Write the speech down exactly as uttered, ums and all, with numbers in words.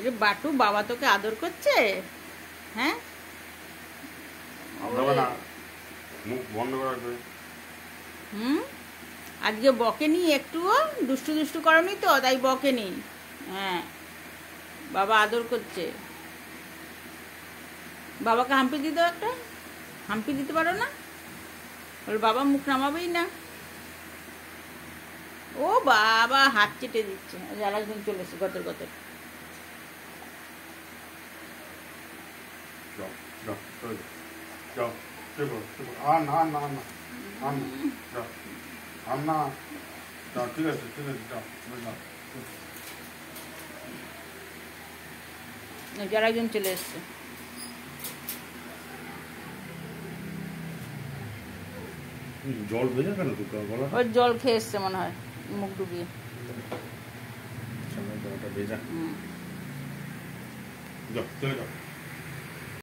বাটু বাবা তোকে আদর করছে? হ্যাঁ, হুম, আজকে বকেনি একটুও? দুষ্টু দুষ্টু করনি তো, তাই বকেনি। হ্যাঁ, বাবা আদর করছে। বাবাকে হাম্পি দিতে একটা হাম্পি দিতে পারো না? ওর বাবা মুখ নামাবেই না। ও বাবা হাত চেটে দিচ্ছে। আর একজন চলে এসে গতর গতর। ঠিক আছে ঠিক আছে যারা একজন চলে এসছে। জল ভেজা কেন তো গলা? ওর জল খেয়ে এসছে মনে হয়, মুখ ডুবিয়ে। ভেজা। যাও চলে যাও।